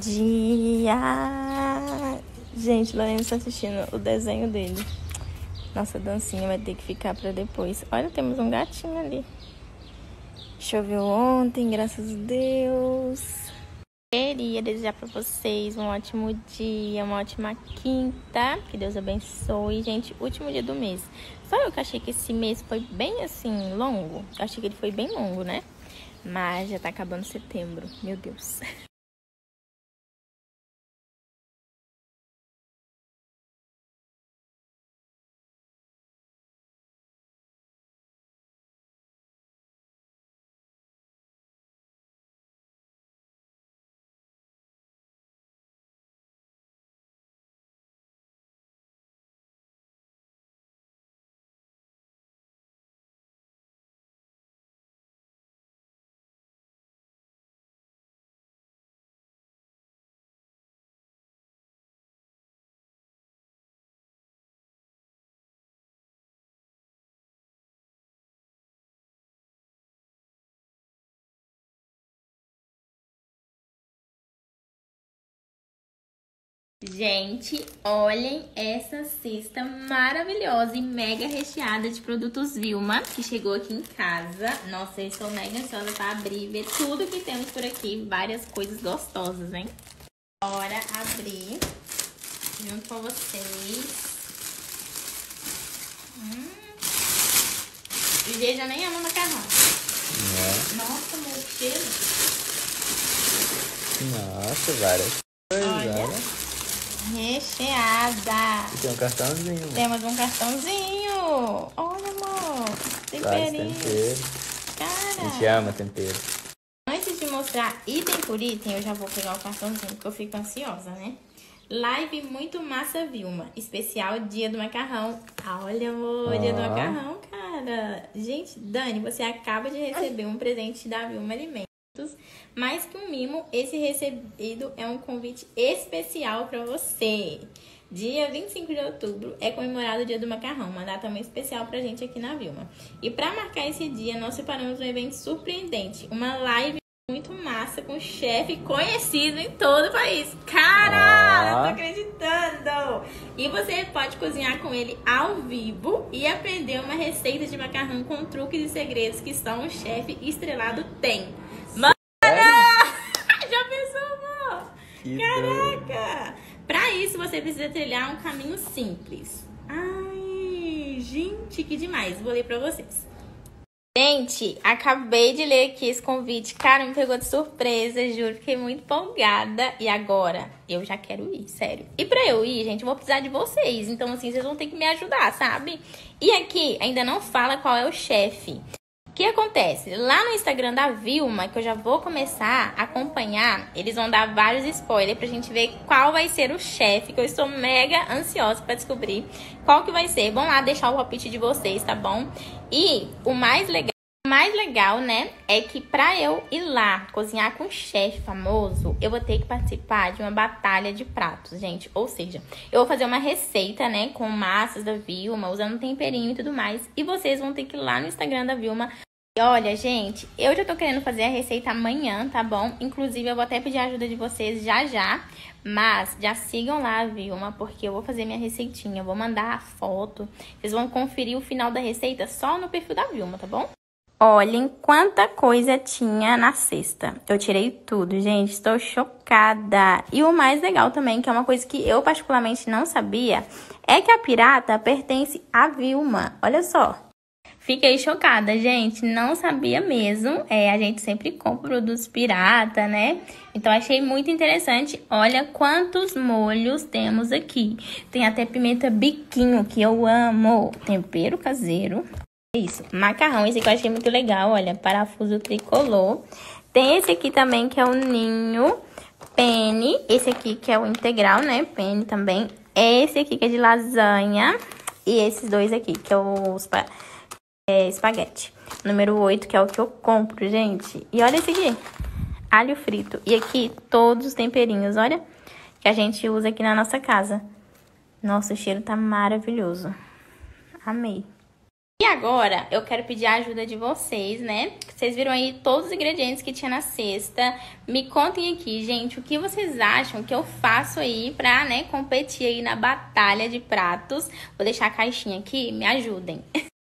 dia! Gente, Lorena está assistindo o desenho dele. Nossa dancinha vai ter que ficar pra depois. Olha, temos um gatinho ali. Choveu ontem, graças a Deus. Queria desejar pra vocês um ótimo dia, uma ótima quinta. Que Deus abençoe. Gente, último dia do mês. Só eu que achei que esse mês foi bem assim, longo. Eu achei que ele foi bem longo, né? Mas já tá acabando setembro. Meu Deus. Gente, olhem essa cesta maravilhosa e mega recheada de produtos Vilma, que chegou aqui em casa. Nossa, eu estou mega ansiosa para abrir e ver tudo que temos por aqui. Várias coisas gostosas, hein? Bora abrir junto com vocês. O G já nem ama macarrão. É. Nossa, meu cheiro. Nossa, várias coisas, Olha. Recheada. E tem um cartãozinho. Temos um cartãozinho. Olha, amor. Vários Temperinho. temperos. Cara. A gente ama tempero. Antes de mostrar item por item, eu já vou pegar o cartãozinho, porque eu fico ansiosa, né? Live Muito Massa Vilma. Especial Dia do Macarrão. Olha, amor. Dia do Macarrão, cara. Gente, Dani, você acaba de receber um presente da Vilma Alimentos. Mais que um mimo, esse recebido é um convite especial para você. Dia 25 de outubro é comemorado o Dia do Macarrão, uma data muito especial pra gente aqui na Vilma. E para marcar esse dia, nós separamos um evento surpreendente, uma live muito massa com um chefe conhecido em todo o país. Cara, não tô acreditando! E você pode cozinhar com ele ao vivo e aprender uma receita de macarrão com truques e segredos que só um chefe estrelado tem. Já pensou, amor? Caraca! Pra isso, você precisa trilhar um caminho simples. Ai, gente, que demais. Vou ler pra vocês. Gente, acabei de ler aqui esse convite. Cara, me pegou de surpresa, juro. Fiquei muito empolgada. E agora, eu já quero ir, sério. E pra eu ir, gente, eu vou precisar de vocês. Então, assim, vocês vão ter que me ajudar, sabe? E aqui, ainda não fala qual é o chefe. O que acontece? Lá no Instagram da Vilma, que eu já vou começar a acompanhar, eles vão dar vários spoilers pra gente ver qual vai ser o chefe, que eu estou mega ansiosa pra descobrir qual que vai ser. Vão lá deixar o palpite de vocês, tá bom? E o mais legal, né, é que pra eu ir lá cozinhar com um chefe famoso, eu vou ter que participar de uma batalha de pratos, gente. Ou seja, eu vou fazer uma receita, né, com massas da Vilma, usando temperinho e tudo mais. E vocês vão ter que ir lá no Instagram da Vilma. E olha, gente, eu já tô querendo fazer a receita amanhã, tá bom? Inclusive, eu vou até pedir a ajuda de vocês já. Mas já sigam lá a Vilma, porque eu vou fazer minha receitinha. Eu vou mandar a foto. Vocês vão conferir o final da receita só no perfil da Vilma, tá bom? Olhem quanta coisa tinha na cesta. Eu tirei tudo, gente. Estou chocada. E o mais legal também, que é uma coisa que eu particularmente não sabia, é que a pirata pertence à Vilma. Olha só. Fiquei chocada, gente. Não sabia mesmo. A gente sempre compra produtos pirata, né? Então, achei muito interessante. Olha quantos molhos temos aqui. Tem até pimenta biquinho, que eu amo. Tempero caseiro. Isso, macarrão, esse aqui eu achei muito legal, olha, parafuso tricolor. Tem esse aqui também, que é o ninho, penne, esse aqui que é o integral, né, penne também. Esse aqui que é de lasanha e esses dois aqui, que é o espaguete. Número 8, que é o que eu compro, gente. E olha esse aqui, alho frito. E aqui, todos os temperinhos, olha, que a gente usa aqui na nossa casa. Nossa, o cheiro tá maravilhoso. Amei. E agora, eu quero pedir a ajuda de vocês, né? Vocês viram aí todos os ingredientes que tinha na cesta. Me contem aqui, gente, o que vocês acham que eu faço aí pra, né, competir aí na batalha de pratos. Vou deixar a caixinha aqui, me ajudem.